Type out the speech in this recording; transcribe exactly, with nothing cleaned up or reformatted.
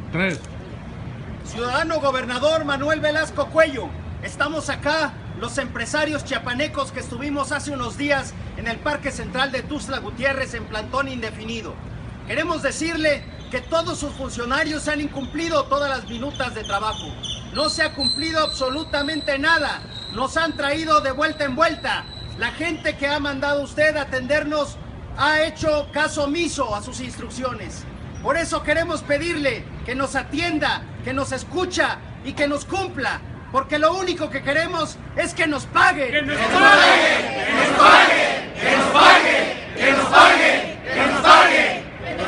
Tres. Ciudadano gobernador Manuel Velasco Cuello, estamos acá, los empresarios chiapanecos que estuvimos hace unos días en el Parque Central de Tuxtla Gutiérrez en plantón indefinido. Queremos decirle que todos sus funcionarios han incumplido todas las minutas de trabajo. No se ha cumplido absolutamente nada. Nos han traído de vuelta en vuelta. La gente que ha mandado usted a atendernos ha hecho caso omiso a sus instrucciones. Por eso queremos pedirle que nos atienda, que nos escucha y que nos cumpla. Porque lo único que queremos es que nos pague. ¡Que nos pague! ¡Que nos pague! ¡Que nos pague! ¡Que nos pague!